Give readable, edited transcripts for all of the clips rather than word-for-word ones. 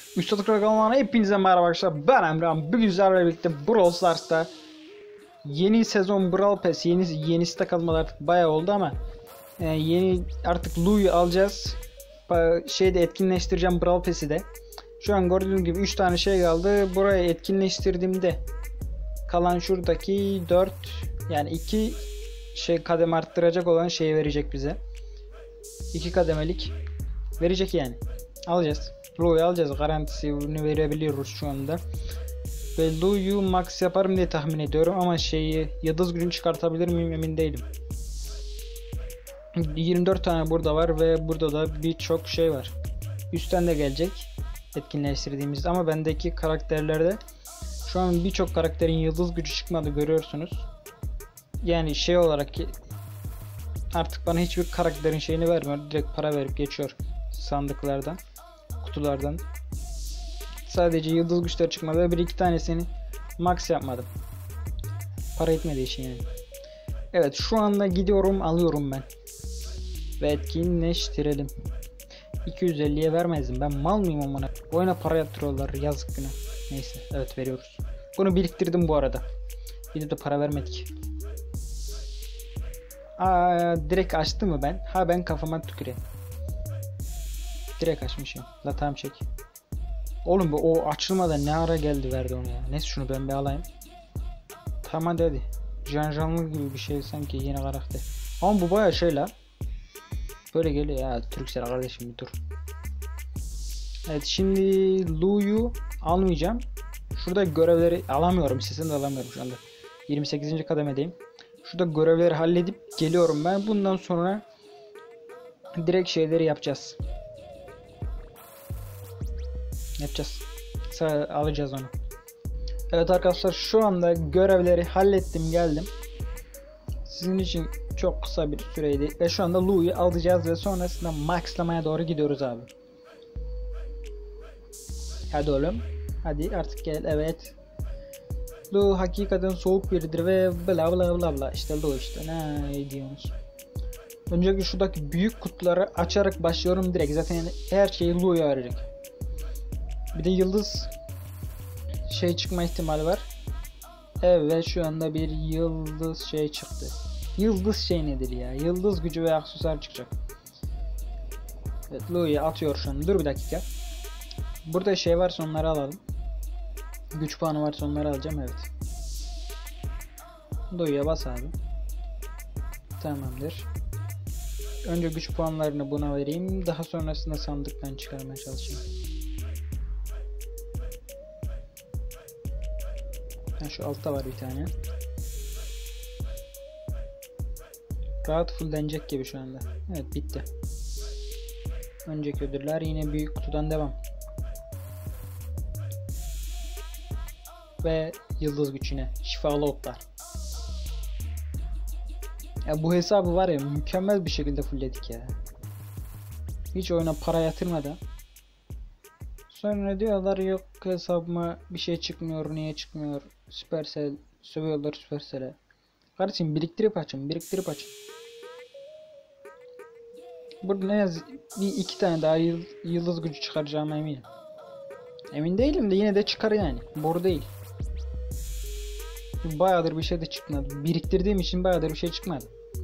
Üstad Krakalman'a hepinize merhaba arkadaşlar. Ben Emrah. Bugün sizlerle birlikte Brawl Stars'ta yeni sezon Brawl Pass, yenisi de kalmadı artık bayağı oldu ama yeni artık Lu'yu alacağız. Şeyde etkinleştireceğim Brawl Pass'i de. Şu an gördüğünüz gibi 3 tane şey kaldı. Buraya etkinleştirdiğimde kalan şuradaki 4 yani 2 şey kademe arttıracak olan şeyi verecek bize. 2 kademelik verecek yani. Alacağız. Lu'yu alacağız. Garantisini verebiliyoruz şu anda. Ve Lu'yu max yaparım diye tahmin ediyorum ama yıldız gücünü çıkartabilir miyim emin değilim. 24 tane burada var ve burada da birçok şey var. Üstten de gelecek etkinleştirdiğimizde ama bendeki karakterlerde şu an birçok karakterin yıldız gücü çıkmadı, görüyorsunuz. Yani şey olarak artık bana hiçbir karakterin şeyini vermiyor. Direkt para verip geçiyor sandıklardan, kutulardan. Sadece yıldız güçleri çıkmadı ve 1-2 tanesini max yapmadım. Para etmediği için yani. Evet, şu anda gidiyorum, alıyorum ben. Ve etkinleştirelim. 250'ye vermezdim. Ben mal mıyım amına? Oyuna para yatırıyorlar, yazık günah. Neyse, evet veriyoruz. Bunu biriktirdim bu arada. Bir de para vermedik. Direkt açtı mı ben? Ben kafama tüküreyim. Direkt açmışım. La tamam çek. Oğlum bu o açılmadan ne ara geldi verdi onu ya. Neyse şunu ben bir alayım. Tamam hadi. Janjanlı gibi bir şey sanki yeni karakter. Ama bu baya şey la. Böyle geliyor ya Türksel kardeşim, bir dur. Evet, şimdi Lu'yu almayacağım. Şurada görevleri alamıyorum. Sesini de alamıyorum şu anda. 28. kademedeyim. Şurada görevleri halledip geliyorum ben. Bundan sonra direkt şeyleri yapacağız. Alacağız onu. Evet arkadaşlar, şu anda görevleri hallettim, geldim. Sizin için çok kısa bir süreydi ve şu anda Lu'yu alacağız ve sonrasında maxlamaya doğru gidiyoruz abi. Hadi oğlum. Hadi artık gel, evet. Lu hakikaten soğuk biridir ve bla bla bla bla. İşte Lu işte, ne diyorsunuz? Önceki şuradaki büyük kutuları açarak başlıyorum direkt. Zaten her şeyi Lu'ya verecek. Bir de yıldız şey çıkma ihtimali var. Evet, şu anda bir yıldız şey çıktı. Yıldız şey nedir ya? Yıldız gücü ve aksesuar çıkacak. Evet, Lu'yu atıyor şu an. Dur bir dakika. Burada şey varsa onları alalım. Güç puanı varsa onları alacağım, evet. Lu'ya bas abi. Tamamdır. Önce güç puanlarını buna vereyim. Daha sonrasında sandıktan çıkarmaya çalışayım. Şu altta var bir tane. Rahat fullenecek gibi şu anda. Evet, bitti. Önceki ödüller yine büyük kutudan devam. Ve yıldız gücüne şifalı oklar. Ya bu hesabı var ya mükemmel bir şekilde fullledik ya. Hiç oyuna para yatırmadan. Sonra diyorlar yok hesabıma bir şey çıkmıyor, niye çıkmıyor? Supercell sövüyorlar Supercell'e. Kardeşim biriktirip açın. Burada ne yaz, bir 2 tane daha yıldız gücü çıkaracağıma eminim. Emin değilim de yine de çıkar yani. Boru değil. Bayağıdır bir şey de çıkmadı. Biriktirdiğim için bayağıdır bir şey çıkmadı.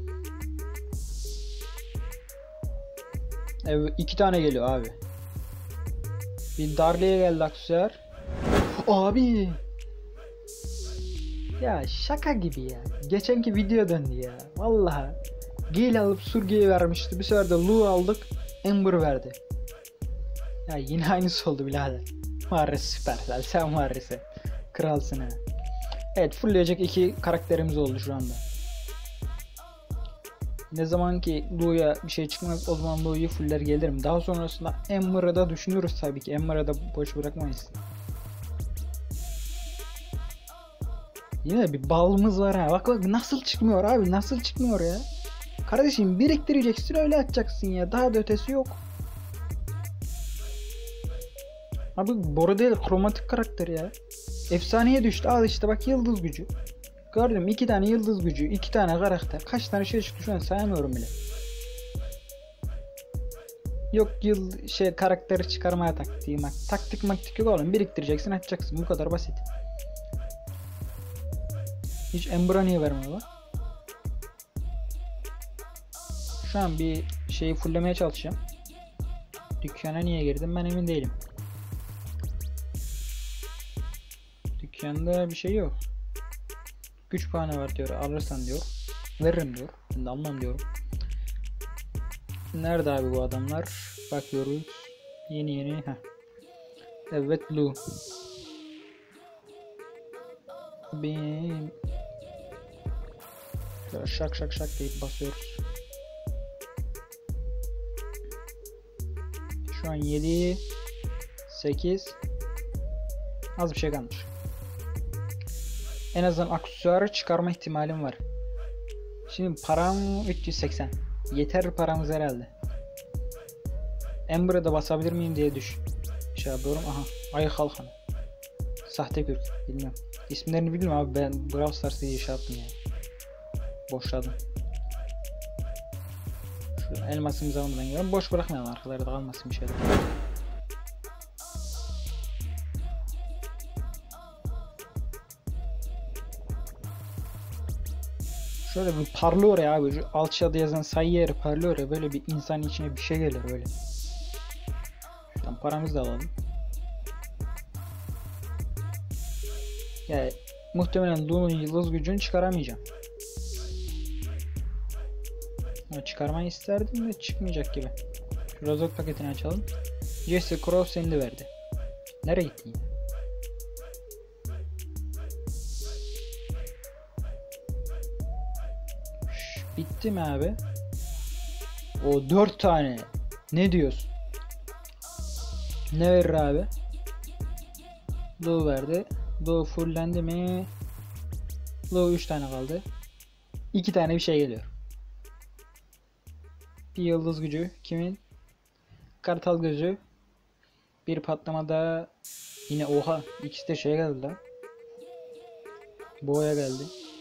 Evet, 2 tane geliyor abi. Bir Darley'e geldi aksesuar. Abi. Ya şaka gibi ya. Geçenki video döndü ya. Vallahi. Gale alıp Surge'ye vermişti. Bir sefer de Lu aldık. Ember verdi. Ya yine aynısı oldu birader. Var ya Supercell. Sen var ya sen. Kralsın ha. Evet, fullleyecek 2 karakterimiz oldu şu anda. Ne zaman ki Lu'ya bir şey çıkmaz o zaman Lu'yu fuller gelirim. Daha sonrasında Ember'ı da düşünürüz tabii ki. Ember'ı da boş bırakmayız. Yine bir balımız var ha. Bak nasıl çıkmıyor abi, nasıl çıkmıyor ya. Kardeşim biriktireceksin, öyle atacaksın ya. Daha da ötesi yok. Abi boru değil, kromatik karakter ya. Efsaneye düştü. Al işte bak, yıldız gücü. Gördün mü? 2 tane yıldız gücü, 2 tane karakter. Kaç tane şey çıktı şu an sayamıyorum bile. Yok yıl karakteri çıkarmaya taktiği taktik maktik yok oğlum, biriktireceksin atacaksın, bu kadar basit. Hiç Ember'a niye vermiyor lan? Şu an bir şeyi fulllemeye çalışacağım. Dükkana niye girdim ben emin değilim. Dükkanda bir şey yok. Güç puanı var diyor, alırsan diyor. Veririm diyor. Ben de almam diyorum. Nerede abi bu adamlar? Bakıyoruz. Yeni. Heh. Evet Blue. Bim. Şöyle şak deyip basıyoruz. Şu an 7 8 az bir şey kalmış. En azından aksesuarı çıkarma ihtimalim var. Şimdi param 380. Yeter paramız herhalde. Ember'a da basabilir miyim diye şey yapıyorum. Aha, Ayı Kalkanı. Sahte kürk. Bilmiyorum. İsimlerini bilmiyorum abi, ben Brawl Stars'ı iyi şey yaptım yani. Boşladım. Şu elmasımızı almadan geliyorum. Boş bırakmayalım, arkalarda kalmasın bir şeyler. Şöyle bir parlıyor ya abi. Şu alçıda yazan sayı yeri parlıyor ya. Böyle bir insanın içine bir şey gelir öyle. Şuradan paramızı da alalım. Yani muhtemelen Lu'nun yıldız gücünü çıkaramayacağım. Ama çıkarmayı isterdim de çıkmayacak gibi. Şu rozok paketini açalım. Jesse Cross seni verdi. Nereye gittin ya? Bitti mi abi? O 4 tane. Ne diyorsun? Ne verir abi? Lu verdi. Lu fullendi mi? Lu 3 tane kaldı. 2 tane bir şey geliyor. Bir yıldız gücü. Kimin? Kartal gözü. Bir patlamada yine oha. İkisi de şey geldi lan. Boğaya geldi.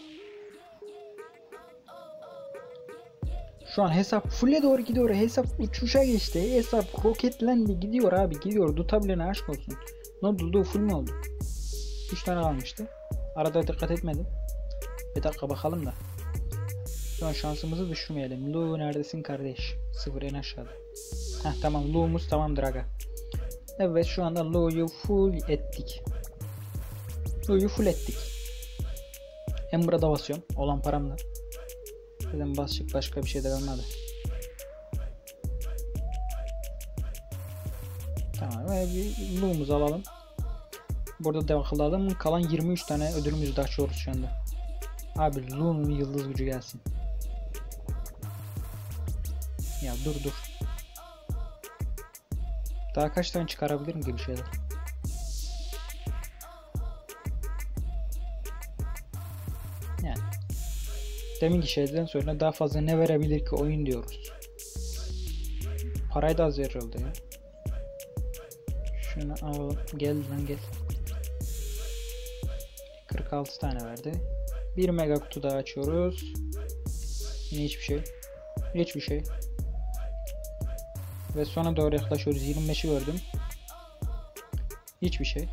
Şu an hesap full'e doğru gidiyor. Hesap uçuşa geçti. Hesap roketlendi. Gidiyor abi. Gidiyor. Tutabilene aşk olsun. Ne oldu? Full mu oldu? 3 tane kalmıştı. Arada dikkat etmedim. Bir dakika bakalım da. Şu an şansımızı düşürmeyelim. Lu neredesin kardeş? 0 en aşağıda. Heh tamam. Lu'muz tamamdır aga. Evet şu anda Lu'yu full ettik. Lu'yu full ettik. Ember'a da basıyorum. Olan paramla. Zaten basacak başka bir şey de kalmadı. Tamam ve bir Lu'muzu alalım. Burada devam alalım. Kalan 23 tane ödülümüzü de açıyoruz şu anda. Abi Lu'nun yıldız gücü gelsin. Ya dur. Daha kaç tane çıkarabilirim gibi şeyler. Yani deminki şeyden sonra daha fazla ne verebilir ki oyun diyoruz. Parayı da az verildi ya. Şunu alalım. Gel lan gel. 46 tane verdi. 1 mega kutu daha açıyoruz. Yine hiçbir şey. Ve sona doğru yaklaşıyoruz. 25'i gördüm. Hiçbir şey.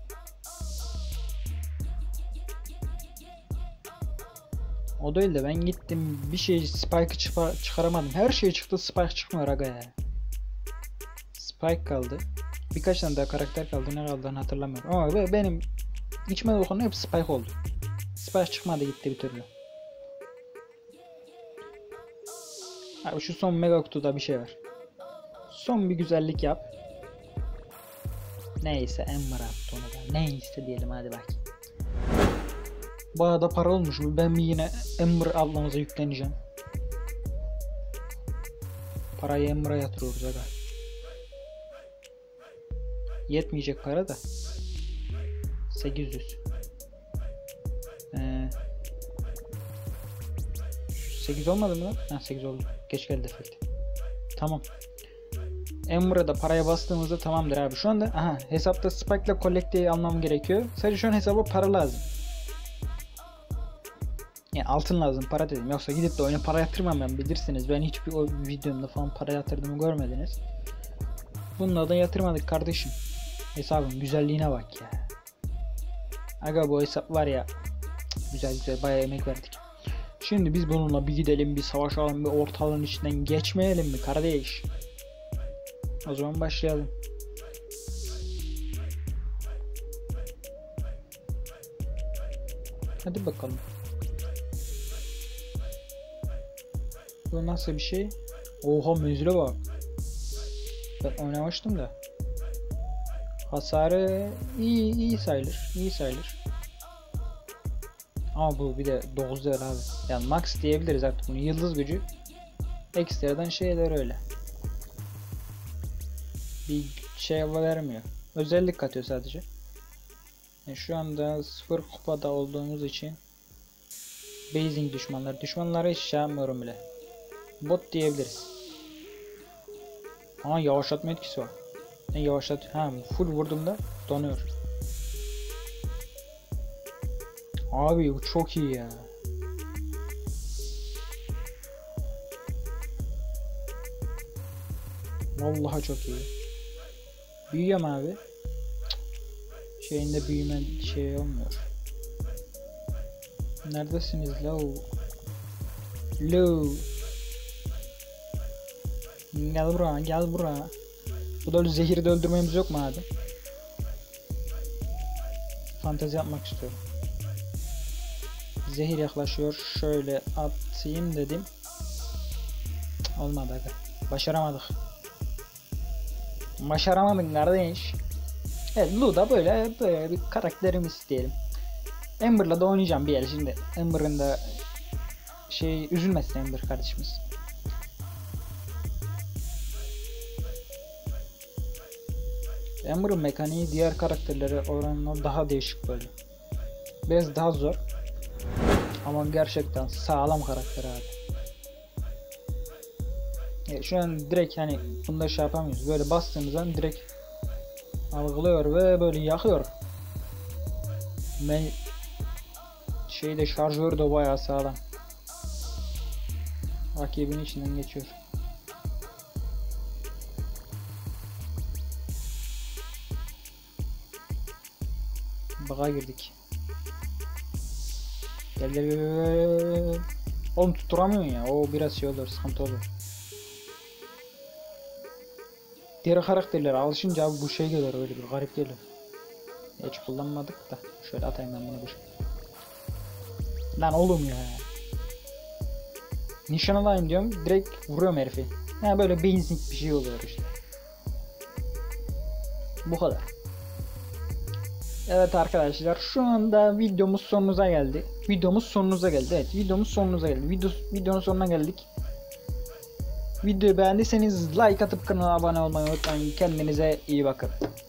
O değil de ben gittim bir şey Spike'ı çıkaramadım. Her şey çıktı, Spike çıkmıyor aga ya. Spike kaldı. Birkaç tane daha karakter kaldı. Ne kaldığını hatırlamıyorum. Ama benim içime dokunan hep Spike oldu. Spike çıkmadı gitti bir türlü. Abi şu son mega kutuda bir şey var. Son bir güzellik yap. Neyse Ember attı onu da. Neyse diyelim hadi bak. Bayağı da para olmuş. Ben bir yine Ember ablamıza yükleneceğim. Parayı Ember'a yatırıyoruz aga. Yetmeyecek para da. 800. 8 olmadı mı lan? Ha 8 oldu. Geç geldi efekt. Tamam. Ember'a da paraya bastığımızda tamamdır abi. Şu anda aha hesapta Spike ile Collecte'yi almam gerekiyor. Sadece şu an hesaba para lazım. Yani altın lazım, para dedim. Yoksa gidip de oyuna para yatırmam ben, bilirsiniz. Ben hiçbir o videomda falan para yatırdığımı görmediniz. Bununla da yatırmadık kardeşim. Hesabın güzelliğine bak ya. Aga bu hesap var ya. Güzel güzel bayağı emek verdik. Şimdi biz bununla bir gidelim, bir savaşalım, bir ortalığın içinden geçmeyelim mi kardeş? O zaman başlayalım. Hadi bakalım. Bu nasıl bir şey? Oha menzile bak. Ben oynamıştım da. Hasarı iyi sayılır. İyi sayılır. Ama bu bir de 9 level abi. Yani max diyebiliriz artık bunu. Yıldız gücü ekstradan şeyler öyle. Bir şey vermiyor. Özellik katıyor sadece. Yani şu anda 0 kupada olduğumuz için basing düşmanlara hiç şey yapmıyorum bile. Bot diyebiliriz. Aa yavaşlatma etkisi var. Yani full vurduğumda donuyor. Abi bu çok iyi ya. Vallahi çok iyi. Büyüyor mu abi? Şeyinde büyüme şey olmuyor. Neredesiniz low? Low. Gel buraya. Bu da zehiri de öldürmemiz yok mu abi? Fantezi yapmak istiyorum. Zehir yaklaşıyor. Şöyle atayım dedim. Olmadı aga. Başaramadın kardeş. Evet, Luda böyle bir karakterimiz diyelim. Amber'la da oynayacağım bir yer şimdi. Amber'ın da üzülmesin Amber kardeşimiz. Amber'ın mekaniği diğer karakterlere oranla daha değişik böyle. Biraz daha zor. Ama gerçekten sağlam karakter abi. Şu an direkt hani bunda şey yapamıyoruz. Böyle bastığımız an direkt algılıyor ve böyle yakıyor. Şarjör de bayağı sağlam. Rakibin içinden geçiyor. Baga girdik. Gel. Oğlum tutturamıyorsun ya. O biraz şey olur, sıkıntı olur. Diğer karakterlere alışınca abi bu şey gelir, öyle bir garip gelir. Hiç kullanmadık da. Şöyle atayım ben bunu bir. Lan oğlum ya. Nişan alayım diyorum, direkt vuruyorum herifi. Yani böyle basic bir şey oluyor işte. Bu kadar. Evet arkadaşlar, şu anda videomuz sonumuza geldi. Evet, videomuz sonumuza geldi. Videonun sonuna geldik. Videoyu beğendiyseniz like atıp kanala abone olmayı unutmayın. Kendinize iyi bakın.